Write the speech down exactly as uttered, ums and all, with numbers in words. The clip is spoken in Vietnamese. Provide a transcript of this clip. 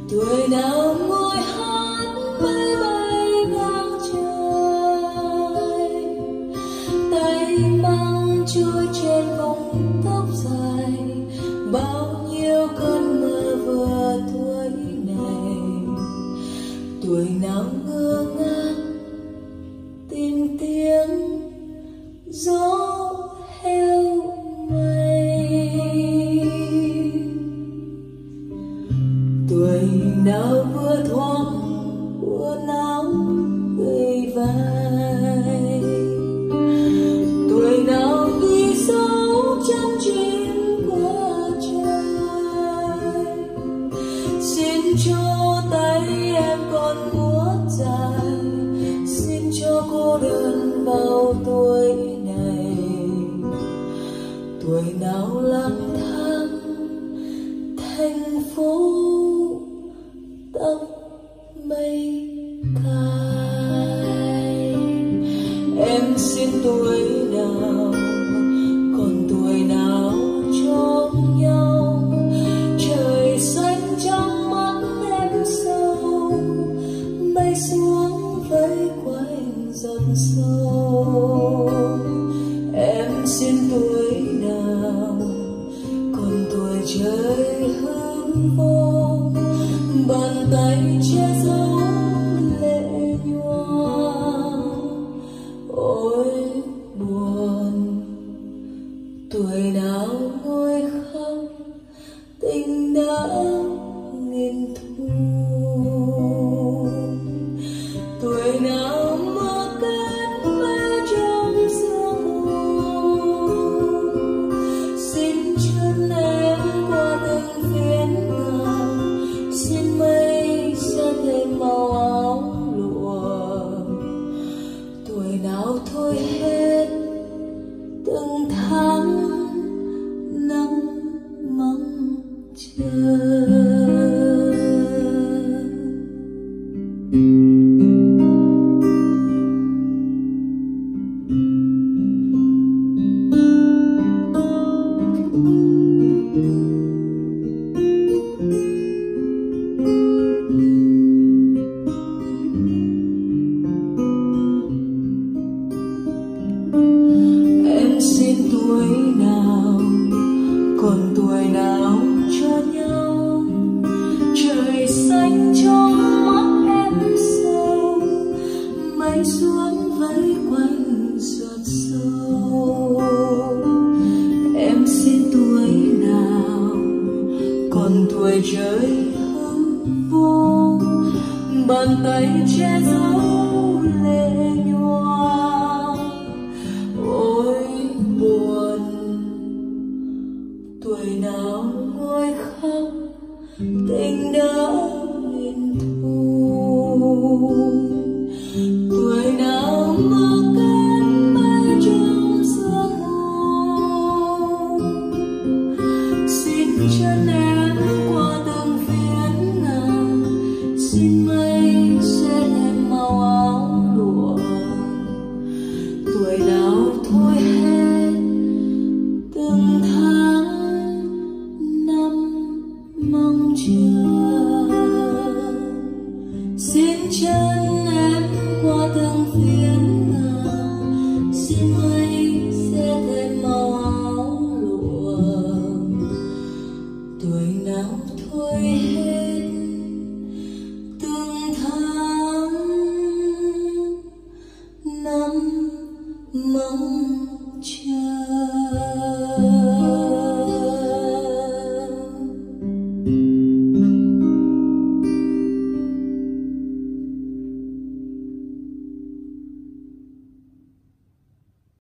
tuổi nào ngồi hát mây bay ngang trời, tay mang trôi trên vòng tóc dài, bao nhiêu cơn mơ vừa tuổi này. Tuổi nào ngơ ngác tìm tiếng gió heo mây, tuổi nào vừa thoáng vừa não gầy vai, tuổi nào ghi dấu chân chim qua trời. Xin cho tay em còn múa dài, xin cho cô đơn vào tuổi này. Tuổi nào lang thang thành phố tóc mây cài. Em xin tuổi nào còn tuổi nào cho nhau, trời xanh trong mắt em sâu, mây xuống vây quanh dòng sâu. Em xin tuổi nào còn tuổi trời hư vô, bàn tay che giấu lệ nhòa. Ôi buồn, tuổi nào ngồi khóc tình đã nghìn thu. Tuổi nào mơ kết mây trong sương mù, xin chân em qua từng phiến ngàn, xin mây sẽ thêm màu áo lụa. Tuổi nào thôi hết từng tháng nắng mong chờ. Em xin tuổi nào còn tuổi nào cho nhau, trời xanh trong mắt em sâu, mây xuống vây quanh giọt sâu. Em xin tuổi nào còn tuổi trời hư vô, bàn tay che giấu lệ nhòa. Ôi buồn, tuổi nào ngồi khóc tình đã nghìn thu. Tuổi nào mơ kết mây trong sương mù, xin chân em qua từng phiến ngàn, xin mây sẽ thêm màu áo lụa. Tuổi nào thôi hết từng tháng năm mong chờ.